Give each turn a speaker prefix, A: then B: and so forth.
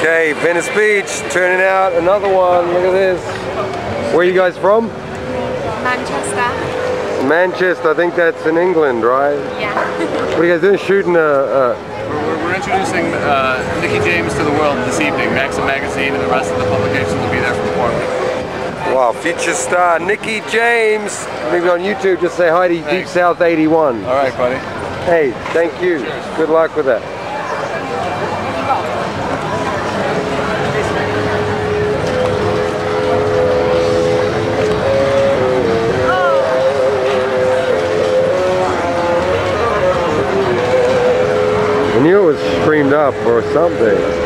A: Okay, Venice Beach, turning out another one. Look at this. Where are you guys from?
B: Manchester.
A: Manchester, I think that's in England, right?
B: Yeah.
A: What are you guys doing? Shooting
C: We're introducing Nikki James to the world this evening. Maxim magazine and the rest of the publications will be there from Boardwalk.
A: wow, future star Nikki James. Maybe on YouTube, just say hi to Deep South 81.
C: All right, buddy.
A: Hey, thank you.
C: Cheers.
A: Good luck with that. I knew it was streamed up or something.